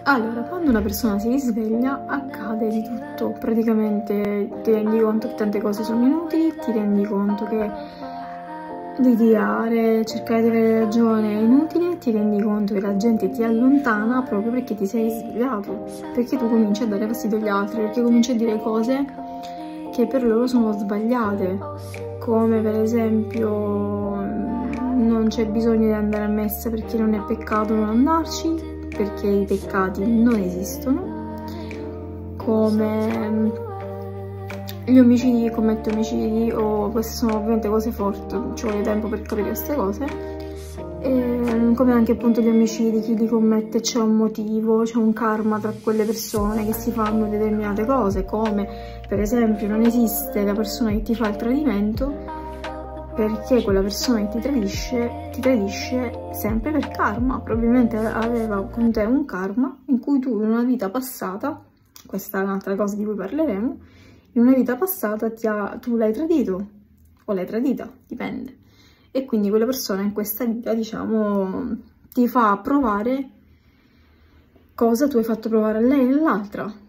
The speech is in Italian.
Allora, quando una persona si risveglia accade di tutto, praticamente ti rendi conto che tante cose sono inutili, ti rendi conto che litigare, cercare di avere ragione è inutile, ti rendi conto che la gente ti allontana proprio perché ti sei risvegliato, perché tu cominci a dare fastidio agli altri, perché cominci a dire cose che per loro sono sbagliate, come per esempio non c'è bisogno di andare a messa perché non è peccato non andarci, perché i peccati non esistono, come gli omicidi, commetto omicidi, o queste sono ovviamente cose forti, ci vuole tempo per capire queste cose, e come anche appunto gli omicidi, chi li commette c'è un motivo, c'è un karma tra quelle persone che si fanno determinate cose, come per esempio non esiste la persona che ti fa il tradimento, perché quella persona che ti tradisce sempre per karma, probabilmente aveva con te un karma in cui tu in una vita passata, questa è un'altra cosa di cui parleremo, in una vita passata tu l'hai tradito, o l'hai tradita, dipende, e quindi quella persona in questa vita, diciamo, ti fa provare cosa tu hai fatto provare a lei e all'altra.